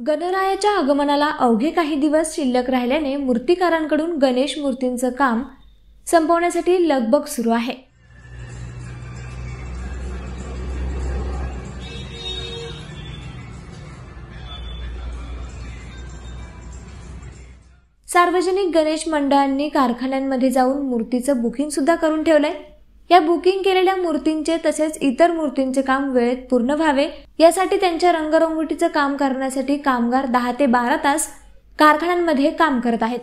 गणरायाच्या आगमनाला अवघे काही दिवस शिल्लक राहिल्याने मूर्तिकारांकडून गणेश मूर्तींचं काम संपवण्यासाठी लगबग सुरू आहे। सार्वजनिक गणेश मंडळांनी कारखान्यांमध्ये जाऊन मूर्तीचं बुकिंग सुद्धा करून ठेवलंय। या बुकिंग केलेल्या मूर्तींचे तसेच इतर मूर्तींचे काम वेळेत पूर्ण व्हावे यासाठी त्यांच्या रंगरंगोटीचं काम करण्यासाठी कामगार 10 ते 12 तास कारखान्यांमध्ये काम करत आहेत।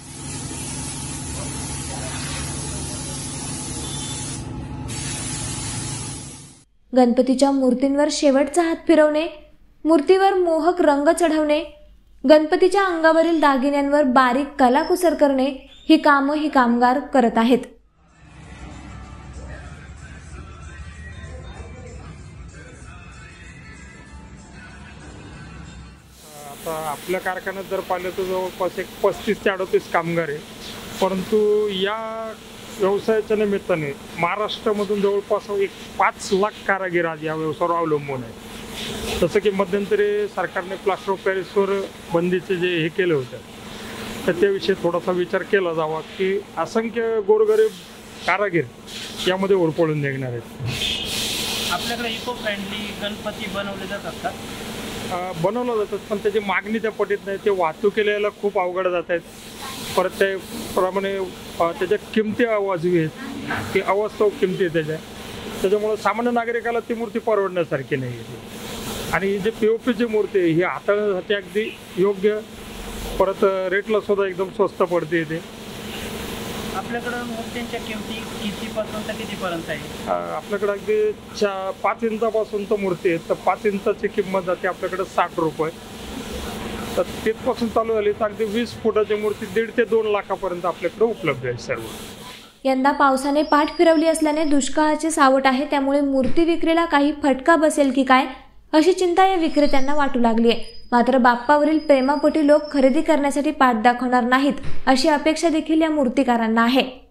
गणपतीच्या मूर्तींवर शेवटचा हात फिरवणे, मूर्तीवर मोहक रंग चढवणे, गणपतीच्या अंगावरील दागिन्यांवर बारीक कलाकुसर करणे ही कामं ही कामगार करत आहेत। आता आपल्या कारखान्यात जर पाहिलं तर जवळपास 35 ते 38 कामगार आहे, परंतु या व्यवसायाच्या निमित्ताने महाराष्ट्रामधून जवळपास 5 लाख कारागीर आज या व्यवसायावर अवलंबून आहे। जसं की मध्यंतरी सरकारने प्लास्टर ऑफ पॅरिसवर बंदीचे जे हे केलं होतं, तर त्याविषयी थोडासा विचार केला जावा की असंख्य गोरगरीब कारागीर यामध्ये उरपळून निघणार आहेत। आपल्याकडे इको फ्रेंडली गणपती बनवले जातात का? बनवलं जातात, पण त्याची मागणी त्या पटीत नाही। ते वाहतुकीला यायला खूप अवघड जात आहेत। परत त्याप्रमाणे त्याच्या किमती वाजवी आहेत की अवास्तव किमती आहेत त्याच्यामुळं सामान्य नागरिकाला ती मूर्ती परवडण्यासारखी नाही आहे। आणि जे POPची मूर्ती आहे ही हाताळण्यासाठी अगदी योग्य, परत रेटला सुद्धा एकदम स्वस्त पडते ते। आपल्याकडे मूर्तींच्या किमती कितीपासून तर कितीपर्यंत आहे? आपल्याकडे अगदी 5 इंचापासून तर मूर्ती आहे, तर 5 इंचाची किंमत जाते आपल्याकडे 60 रुपये। तर तिथपासून चालू झाली तर अगदी 20 फुटाची मूर्ती 1.5 ते 2 लाखापर्यंत आपल्याकडे उपलब्ध आहे सर्व। यंदा पावसाने पाठ फिरवली असल्याने दुष्काळाचे सावट आहे, त्यामुळे मूर्ती विक्रीला काही फटका बसेल की काय अशी चिंता या विक्रेत्यांना वाटू लागली आहे। मात्र बाप्पावरील प्रेमापोटी लोक खरेदी करण्यासाठी पाठ दाखवणार नाहीत अशी अपेक्षा देखील या मूर्तिकारांना आहे।